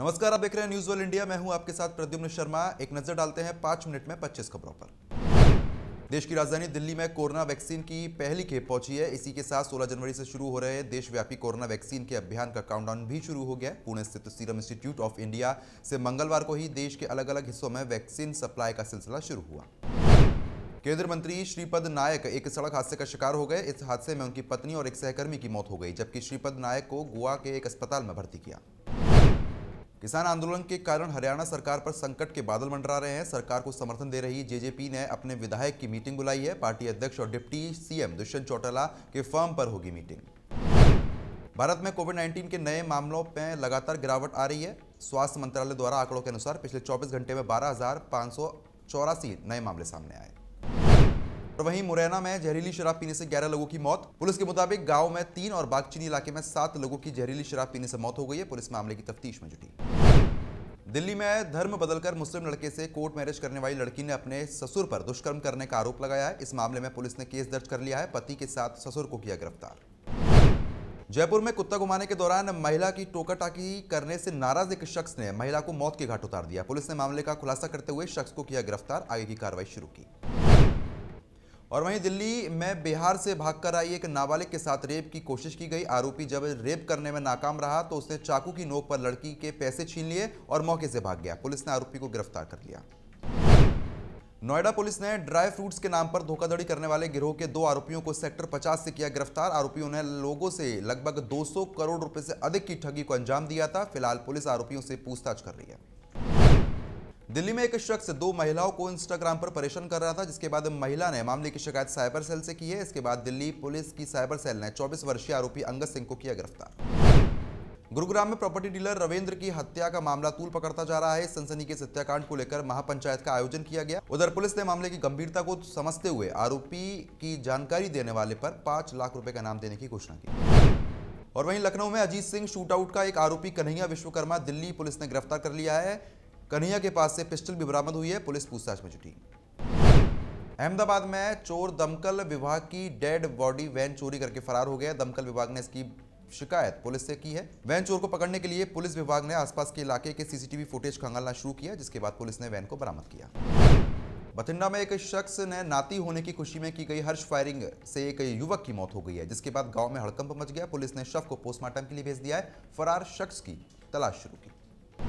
नमस्कार, आप देख रहे हैं न्यूज वर्ल्ड इंडिया। मैं हूं आपके साथ प्रद्युम्न शर्मा। एक नजर डालते हैं 5 मिनट में 25 खबरों पर। देश की राजधानी दिल्ली में कोरोना वैक्सीन की पहली खेप पहुंची है। इसी के साथ 16 जनवरी से शुरू हो रहे देशव्यापी कोरोना वैक्सीन के अभियान का काउंटडाउन भी शुरू हो गया है। पुणे स्थित सीरम इंस्टीट्यूट ऑफ इंडिया से मंगलवार को ही देश के अलग अलग हिस्सों में वैक्सीन सप्लाई का सिलसिला शुरू हुआ। केंद्रीय मंत्री श्रीपद नायक एक सड़क हादसे का शिकार हो गए। इस हादसे में उनकी पत्नी और एक सहकर्मी की मौत हो गई, जबकि श्रीपद नायक को गोवा के एक अस्पताल में भर्ती किया। किसान आंदोलन के कारण हरियाणा सरकार पर संकट के बादल मंडरा रहे हैं। सरकार को समर्थन दे रही जेजेपी ने अपने विधायक की मीटिंग बुलाई है। पार्टी अध्यक्ष और डिप्टी सीएम दुष्यंत चौटाला के फर्म पर होगी मीटिंग। भारत में कोविड-19 के नए मामलों में लगातार गिरावट आ रही है। स्वास्थ्य मंत्रालय द्वारा आंकड़ों के अनुसार पिछले 24 घंटे में 12,584 नए मामले सामने आए। और वहीं मुरैना में जहरीली शराब पीने से 11 लोगों की मौत। पुलिस के मुताबिक गांव में 3 और बागचीनी इलाके में 7 लोगों की जहरीली शराब पीने से मौत हो गई है। पुलिस मामले की तफ्तीश में जुटी। दिल्ली में धर्म बदलकर मुस्लिम लड़के से कोर्ट मैरिज करने वाली लड़की ने अपने ससुर पर दुष्कर्म करने का आरोप लगाया है। इस मामले में पुलिस ने केस दर्ज कर लिया है। पति के साथ ससुर को किया गिरफ्तार। जयपुर में कुत्ता घुमाने के दौरान महिला की टोका-टाकी करने से नाराज एक शख्स ने महिला को मौत के घाट उतार दिया। पुलिस ने मामले का खुलासा करते हुए शख्स को किया गिरफ्तार। आगे की कार्रवाई शुरू की। और वहीं दिल्ली में बिहार से भागकर आई एक नाबालिग के साथ रेप की कोशिश की गई। आरोपी जब रेप करने में नाकाम रहा तो उसने चाकू की नोक पर लड़की के पैसे छीन लिए और मौके से भाग गया। पुलिस ने आरोपी को गिरफ्तार कर लिया। नोएडा पुलिस ने ड्राई फ्रूट्स के नाम पर धोखाधड़ी करने वाले गिरोह के 2 आरोपियों को सेक्टर 50 से किया गिरफ्तार। आरोपियों ने लोगों से लगभग 200 करोड़ रुपए से अधिक की ठगी को अंजाम दिया था। फिलहाल पुलिस आरोपियों से पूछताछ कर रही है। दिल्ली में एक शख्स 2 महिलाओं को इंस्टाग्राम पर परेशान कर रहा था, जिसके बाद महिला ने मामले की शिकायत साइबर सेल से की है। इसके बाद दिल्ली पुलिस की साइबर सेल ने 24 वर्षीय आरोपी अंगद सिंह को किया गिरफ्तार। गुरुग्राम में प्रॉपर्टी डीलर रविंद्र की हत्या का मामला तूल पकड़ता जा रहा है। इस सनसनीखेज हत्याकांड को लेकर महापंचायत का आयोजन किया गया। उधर पुलिस ने मामले की गंभीरता को समझते हुए आरोपी की जानकारी देने वाले पर 5 लाख रुपए का इनाम देने की घोषणा की। और वहीं लखनऊ में अजीत सिंह शूटआउट का एक आरोपी कन्हैया विश्वकर्मा दिल्ली पुलिस ने गिरफ्तार कर लिया है। कन्हैया के पास से पिस्टल भी बरामद हुई है। पुलिस पूछताछ में जुटी। अहमदाबाद में चोर दमकल विभाग की डेड बॉडी वैन चोरी करके फरार हो गया। दमकल विभाग ने इसकी शिकायत पुलिस से की है। वैन चोर को पकड़ने के लिए पुलिस विभाग ने आसपास के इलाके के सीसीटीवी फुटेज खंगालना शुरू किया, जिसके बाद पुलिस ने वैन को बरामद किया। बठिंडा में एक शख्स ने नाती होने की खुशी में की गई हर्ष फायरिंग से एक युवक की मौत हो गई है, जिसके बाद गांव में हड़कंप मच गया। पुलिस ने शव को पोस्टमार्टम के लिए भेज दिया है। फरार शख्स की तलाश शुरू की।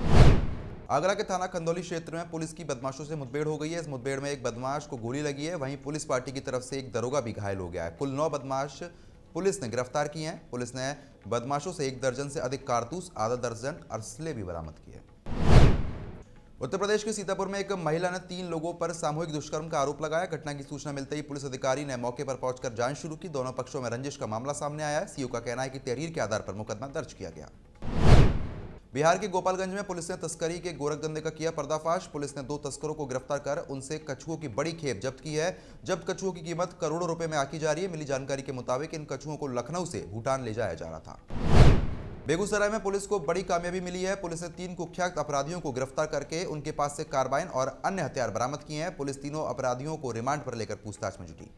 आगरा के थाना खंदौली क्षेत्र में पुलिस की बदमाशों से मुठभेड़ हो गई है। इस मुठभेड़ में एक बदमाश को गोली लगी है। वहीं पुलिस पार्टी की तरफ से एक दरोगा भी घायल हो गया है। कुल 9 बदमाश पुलिस ने गिरफ्तार किए हैं। पुलिस ने बदमाशों से 1 दर्जन से अधिक कारतूस, आधा दर्जन असले भी बरामद किए। उत्तर प्रदेश के सीतापुर में एक महिला ने 3 लोगों पर सामूहिक दुष्कर्म का आरोप लगाया। घटना की सूचना मिलते ही पुलिस अधिकारी ने मौके पर पहुंचकर जांच शुरू की। दोनों पक्षों में रंजिश का मामला सामने आया है। सीओ का कहना है कि तहरीर के आधार पर मुकदमा दर्ज किया गया। बिहार के गोपालगंज में पुलिस ने तस्करी के गोरखधंधे का किया पर्दाफाश। पुलिस ने 2 तस्करों को गिरफ्तार कर उनसे कछुओं की बड़ी खेप जब्त की है। जब्त कछुओं की कीमत करोड़ों रुपए में आकी जा रही है। मिली जानकारी के मुताबिक इन कछुओं को लखनऊ से भूटान ले जाया जा रहा था। बेगूसराय में पुलिस को बड़ी कामयाबी मिली है। पुलिस ने 3 कुख्यात अपराधियों को गिरफ्तार करके उनके पास से कार्बाइन और अन्य हथियार बरामद किए हैं। पुलिस तीनों अपराधियों को रिमांड पर लेकर पूछताछ में जुटी।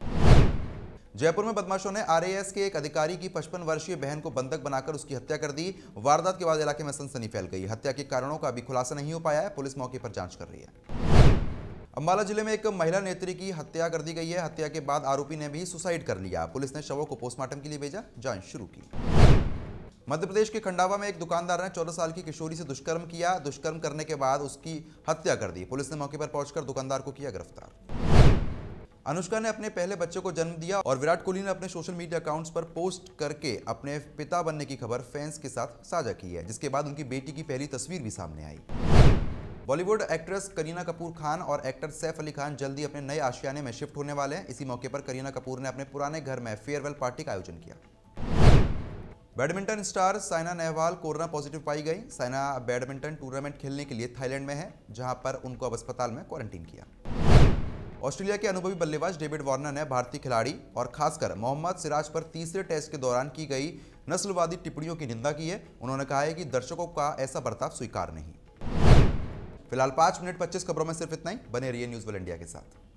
जयपुर में बदमाशों ने आरएएस के एक अधिकारी की 55 वर्षीय बहन को बंधक बनाकर उसकी हत्या कर दी। वारदात के बाद इलाके में सनसनी फैल गई। हत्या के कारणों का अभी खुलासा नहीं हो पाया है। पुलिस मौके पर जांच कर रही है। अंबाला जिले में एक महिला नेत्री की हत्या कर दी गई है। हत्या के बाद आरोपी ने भी सुसाइड कर लिया। पुलिस ने शवों को पोस्टमार्टम के लिए भेजा, जांच शुरू की। मध्य प्रदेश के खंडावा में एक दुकानदार ने 14 साल की किशोरी से दुष्कर्म किया। दुष्कर्म करने के बाद उसकी हत्या कर दी। पुलिस ने मौके पर पहुंचकर दुकानदार को किया गिरफ्तार। अनुष्का ने अपने पहले बच्चे को जन्म दिया और विराट कोहली ने अपने सोशल मीडिया अकाउंट्स पर पोस्ट करके अपने पिता बनने की खबर फैंस के साथ साझा की है, जिसके बाद उनकी बेटी की पहली तस्वीर भी सामने आई। बॉलीवुड एक्ट्रेस करीना कपूर खान और एक्टर सैफ अली खान जल्दी अपने नए आशियाने में शिफ्ट होने वाले हैं। इसी मौके पर करीना कपूर ने अपने पुराने घर में फेयरवेल पार्टी का आयोजन किया। Badminton star Saina Nehwal corona positive पाई गई। साइना बैडमिंटन टूर्नामेंट खेलने के लिए थाईलैंड में है, जहां पर उनको अब अस्पताल में क्वारंटीन किया। ऑस्ट्रेलिया के अनुभवी बल्लेबाज डेविड वार्नर ने भारतीय खिलाड़ी और खासकर मोहम्मद सिराज पर तीसरे टेस्ट के दौरान की गई नस्लवादी टिप्पणियों की निंदा की है। उन्होंने कहा है कि दर्शकों का ऐसा बर्ताव स्वीकार नहीं। फिलहाल 5 मिनट 25 खबरों में सिर्फ इतना ही। बने रहिए न्यूज़ वर्ल्ड इंडिया के साथ।